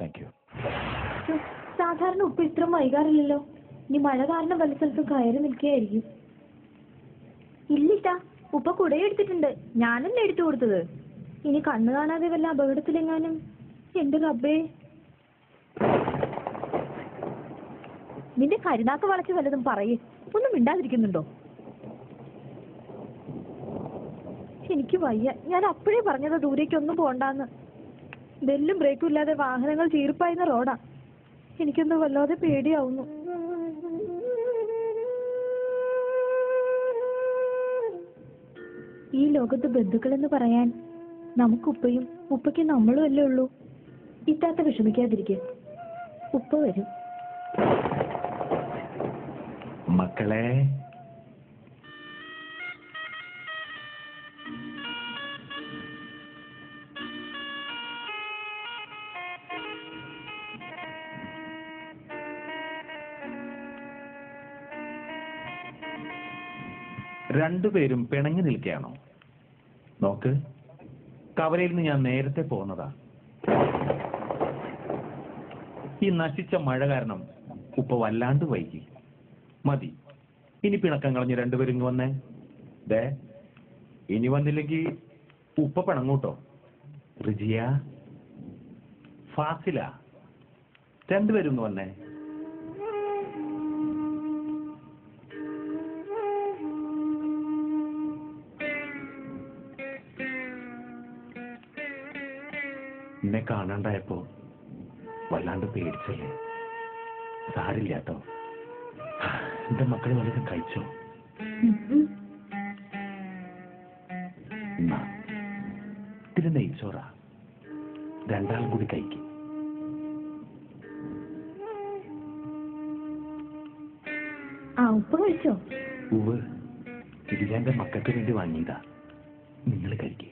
Thank you. സാധാരണ ഉപ്പ് ഇത്ര വൈകാറില്ലല്ലോ. ഇനി മഴ കാരണം വല്ല സ്ഥലത്തും കയറി നിൽക്കുകയായിരിക്കും. ഇല്ലിട്ടാ, ഉപ്പ കുടയെടുത്തിട്ടുണ്ട്. ഞാനല്ലേ എടുത്തു കൊടുത്തത്. ഇനി കണ്ണു കാണാതെ വല്ല അപകടത്തിലെങ്ങാനും. എന്റെ റബ്ബേ, നിന്റെ കരുനാക്ക് വളച്ച് വല്ലതും പറയേ. ഒന്നും മിണ്ടാതിരിക്കുന്നുണ്ടോ? എനിക്ക് വയ്യ. ഞാൻ അപ്പോഴേ പറഞ്ഞത് ദൂരേക്കൊന്നും പോണ്ടാന്ന്. ബെല്ലും ബ്രേക്കും ഇല്ലാതെ വാഹനങ്ങൾ ചീർപ്പായുന്ന റോഡാ. എനിക്കൊന്ന് വല്ലാതെ പേടിയാവുന്നു. ഈ ലോകത്ത് ബന്ധുക്കളെന്ന് പറയാൻ നമുക്കുപ്പയും ഉപ്പയ്ക്ക് നമ്മളും അല്ലേ ഉള്ളൂ. ഇത്താത്ത വിഷമിക്കാതിരിക്കുക, ഉപ്പ വരും. മക്കളെ, രണ്ടുപേരും പിണങ്ങി നിൽക്കുകയാണോ? നോക്ക്, കവലയിൽ നിന്ന് ഞാൻ നേരത്തെ പോന്നതാ. ഈ നശിച്ച മഴ കാരണം ഉപ്പ വല്ലാണ്ട് വൈകി. മതി, ഇനി പിണക്കം കളഞ്ഞ് രണ്ടുപേരും ഇങ്ങ് വന്നേ. ദേ, ഇനി വന്നില്ലെങ്കിൽ ഉപ്പ പിണങ്ങൂട്ടോ. റിജിയ, ഫാസില, രണ്ടുപേരും ഇങ്ങ് വന്നേ. എന്നെ കാണാണ്ടായപ്പോ വല്ലാണ്ട് പേടിച്ചല്ലേ? സാരില്ല കേട്ടോ. എന്റെ മക്കൾ വല്ലതും കഴിച്ചോ? ഇത്തിരി നെയ്ച്ചോറാ, രണ്ടാളും കൂടി കഴിക്കും. ഉപ്പ് കഴിച്ചോ? ഉവ്, ഇത് ഞാൻ എന്റെ മക്കൾക്ക് വേണ്ടി വാങ്ങിയതാ. നിങ്ങൾ കഴിക്കേ.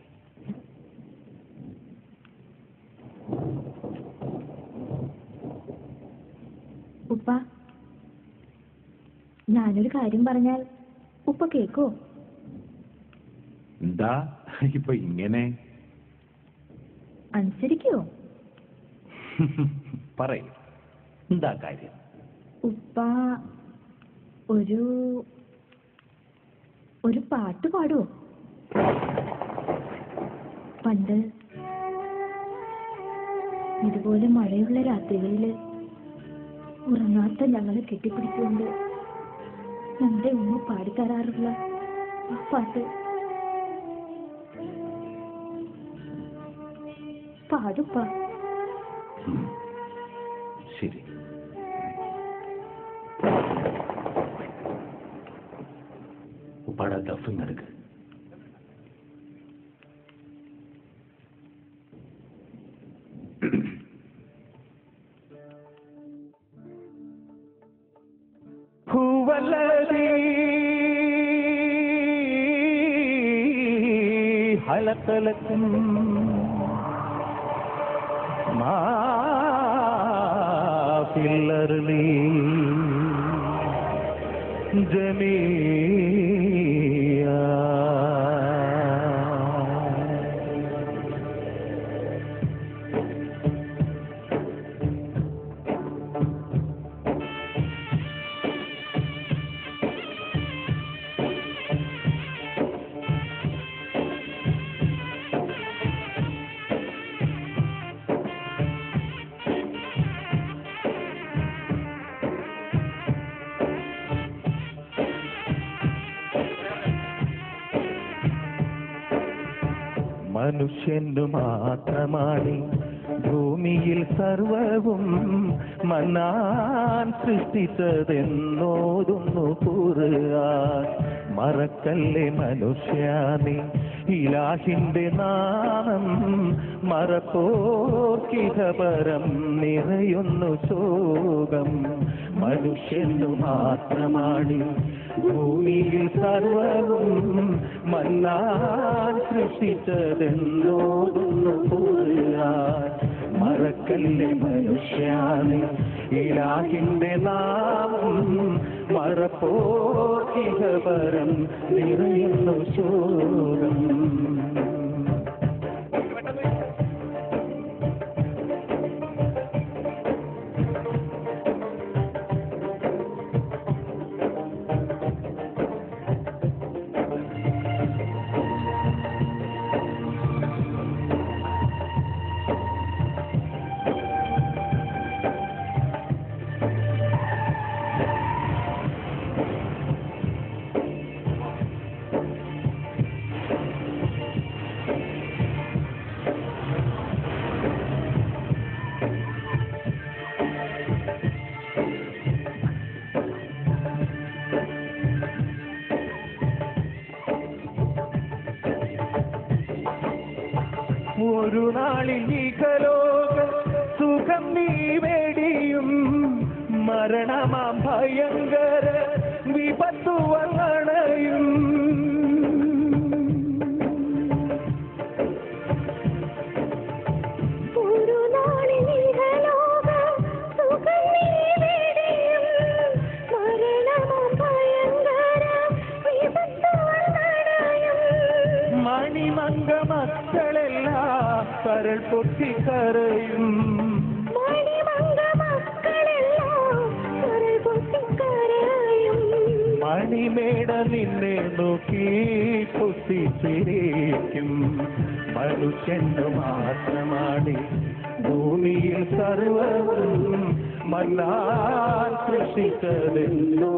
ഉപ്പ, ഞാനൊരു കാര്യം പറഞ്ഞാൽ ഉപ്പ കേക്കോ? എന്താ ഇപ്പൊ ഇങ്ങനെ? അനുസരിക്കോ? പറയൂ, എന്താ കാര്യം? ഉപ്പ ഒരു പാട്ട് പാടുവോ? പണ്ട് ഇതുപോലെ മഴയുള്ള രാത്രികളില് ഉറങ്ങാത്ത ഞങ്ങളെ കെട്ടിപ്പിടിച്ചുകൊണ്ട് ഞങ്ങളുടെ ഉമ്മ പാടിത്തരാറുള്ള ആ പാട്ട് പാടുപ്പ. ശരി. ഉപ്പാടെ ദഫിങ് എടുക്ക്. ഹലത്തലക്കും മാഫില്ലർലി ജമീഅ. മനുഷ്യനു മാത്രമാണ് ഭൂമിയിൽ സർവവും മന്നാൻ സൃഷ്ടിച്ചതെന്നോതുന്നു ഖുർആൻ. മറക്കല്ലേ മനുഷ്യാനേ ഇലാഹിന്റെ നാമം, മറപ്പോർക്കിഹപരം നിറയുന്നു ശോകം. മനുഷ്യനു മാത്രമാണ് ഭൂമിയിൽ സർവവും മന്നാൻ സൃഷ്ടിച്ചതെന്നോതുന്നു ഖുർആൻ. മറക്കല്ലേ മനുഷ്യാനേ ഇലാഹിന്റെ നാമം, മറപ്പോർക്കിഹപരം നിറയുന്നു ശോകം. നാളിൽ ഇഹലോക സുഖം നീ വേടിയും മരണമാം ഭയങ്കര വിപത്തു വന്നണയും. മണിമംഗ മക്കളെല്ലാം കരൾ പൊട്ടിക്കരയും. മണിമേട നിന്നെ നോക്കി പൊട്ടിച്ചിരിക്കും. മനുഷ്യന്റെ മാത്രമാണ് ഭൂമിയിൽ സർവ്വവും മണ്ണാൽ സൃഷ്ടിച്ചതെന്നോ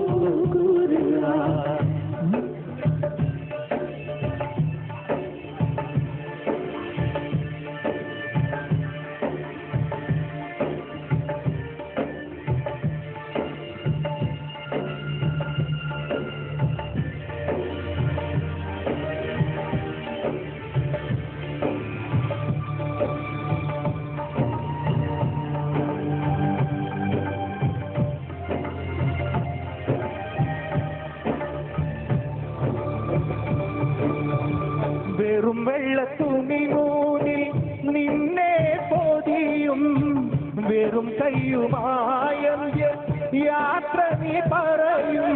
വെറും വെള്ളത്തുണി മൂന്നിൽ നിന്നെ പൊതിയും വെറും കയ്യുമായ യാത്ര നീ പറയും.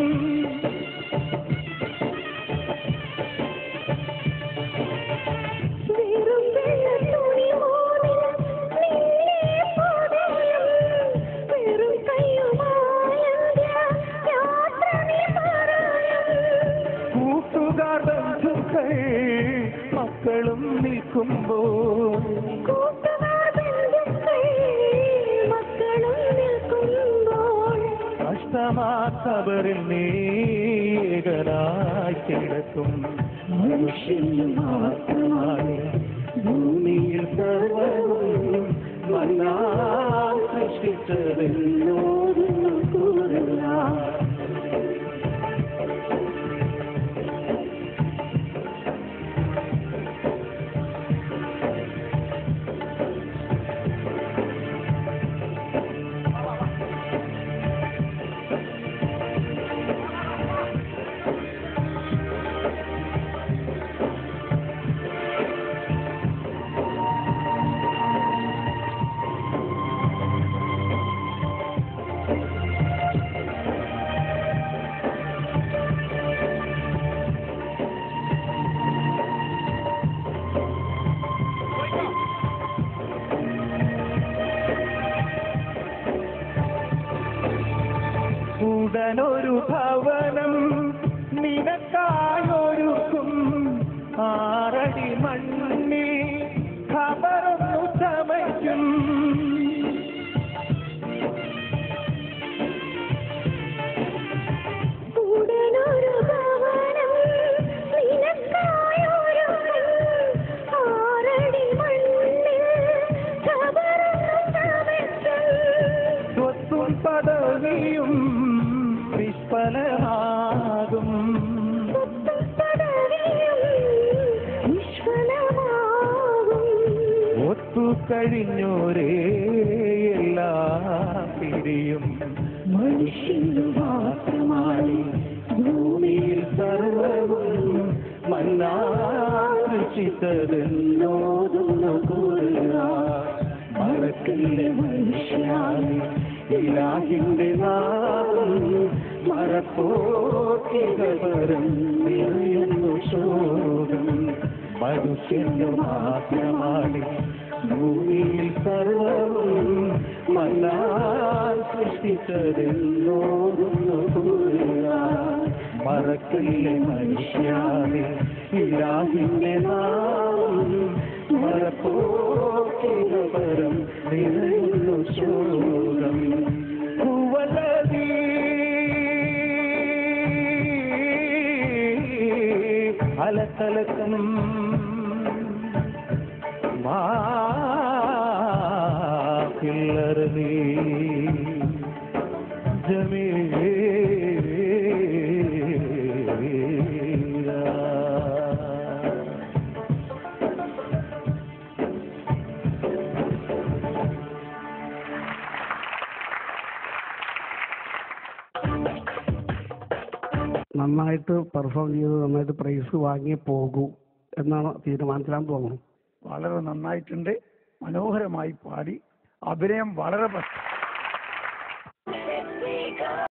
കൂട്ടുകാർ ബന്ധുക്കൾ മക്കളും നിൽക്കുമ്പോൾ കഷ്ടമാ ഖബറിൽ നീകനായി കിടക്കും. മനുഷ്യന് മാത്രമായി ഭൂമിയിൽ സർവ്വവും മണ്ണാൽ സൃഷ്ടിച്ചതെന്നോരും കൂറില്ല. ഉടനൊരു ഭവനം നിനക്കായൊരുക്കും. 6 അടി മണ്ണിൽ ഖബറൊന്നു ചമയ്ക്കും. സ്വത്തും പദവിയും നിഷ്ഫലമാകും. ഒത്തുകഴിഞ്ഞോരേ എല്ലാം പിരിയും. മനുഷ്യന് മാത്രമായി ഭൂമിയിൽ സർവ്വവും മണ്ണാൽ സൃഷ്ടിച്ചതെന്നോതുന്നു കൂറുക. മറക്കല്ലേ മനുഷ്യാനെ ഇലാഹിന്റെ നാമം മറപ്പോത്തികപരം നിറയുന്നു ശോകം. മനുഷ്യന് മാത്രമാണ് ഭൂമിയിൽ സർവ്വവും മണ്ണാൽ സൃഷ്ടിച്ചതെന്നോതുന്നു കൂറുക. മറക്കല്ലേ മനുഷ്യാനെ ഇലാഹിന്റെ നാമം മറപ്പോത്തികപരം നിറയുന്നു ശോകം. ഹുവല്ലദീ അലഖലക്കും മാ ഫിൽ അർദി ജമീഅ. നന്നായിട്ട് പെർഫോം ചെയ്ത് നന്നായിട്ട് പ്രൈസ് വാങ്ങിയേ പോകൂ എന്നാണ് തീരുമാനത്തിലാണെന്ന് തോന്നുന്നു. വളരെ നന്നായിട്ടുണ്ട്, മനോഹരമായി പാടി, അഭിനയം വളരെ